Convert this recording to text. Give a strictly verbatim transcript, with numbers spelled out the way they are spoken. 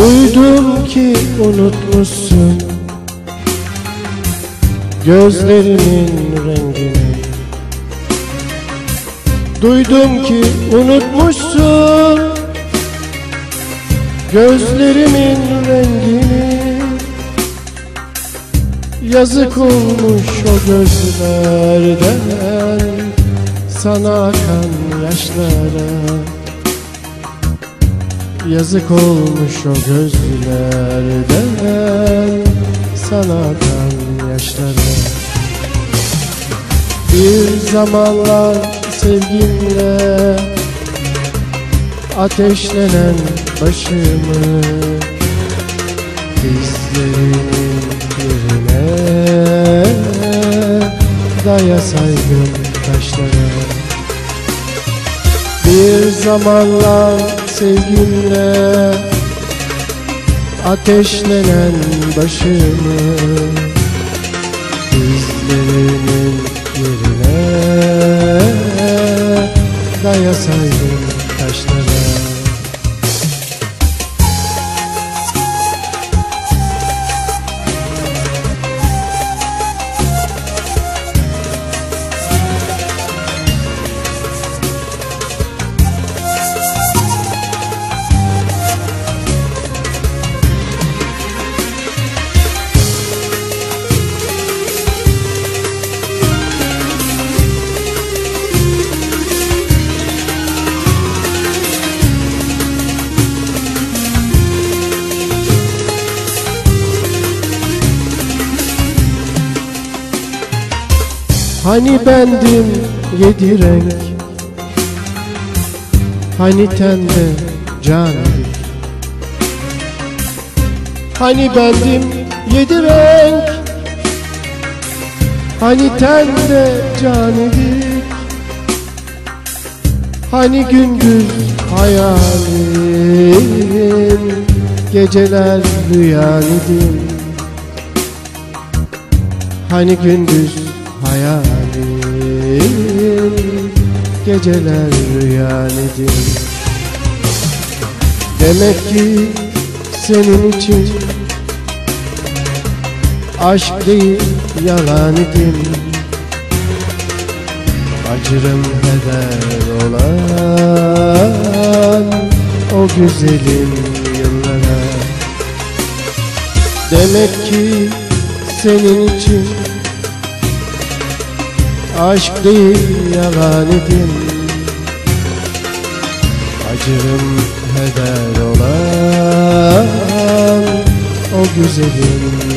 Duydum ki unutmuşsun gözlerimin rengini. Duydum ki unutmuşsun gözlerimin rengini. Yazık olmuş o gözlerden sana akan yaşlara. Yazık olmuş o gözlerden sana akan yaşlara. Bir zamanlar sevgimle ateşlenen başımı dizlerimin yerine dayasaydım taşlara. Bir zamanlar sevgimle ateşlenen başımı dizlerimin yerine dayasaydım taşlara. Hani bendim yedi renk, hani tende can. Hani bendim yedi renk, hani tende can idik. Hani gündüz hayalim, geceler rüyan idim. Hani gündüz hayalim, geceler rüyan idim. Demek ki senin için aşk değil yalan idim. Acırım heder olan o güzelim yıllara. Demek ki senin için aşk değil yalan idim. Acırım heder olan o güzelim